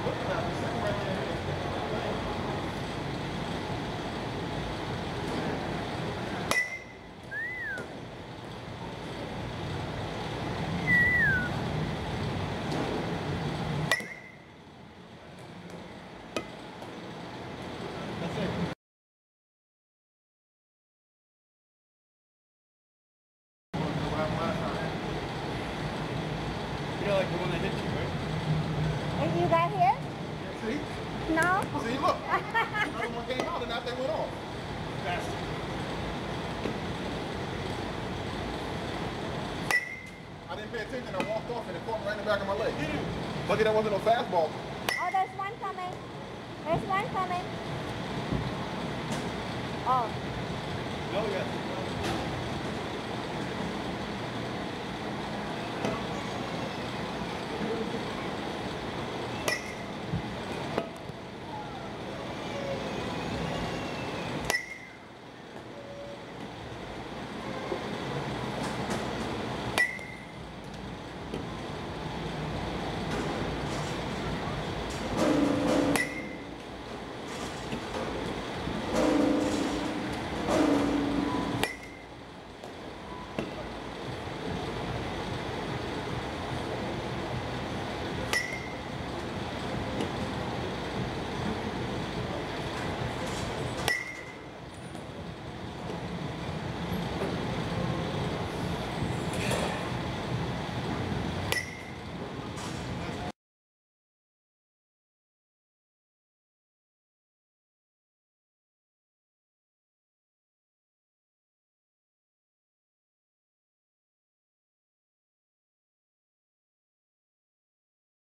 You're like the one that hit you, right? And you got hit? See? No. See, look. Another one came out and that thing went off. Bastard. I didn't pay attention. I walked off and it caught me right in the back of my leg. Lucky that wasn't no fastball. Oh, there's one coming. There's one coming. Oh. No, yes.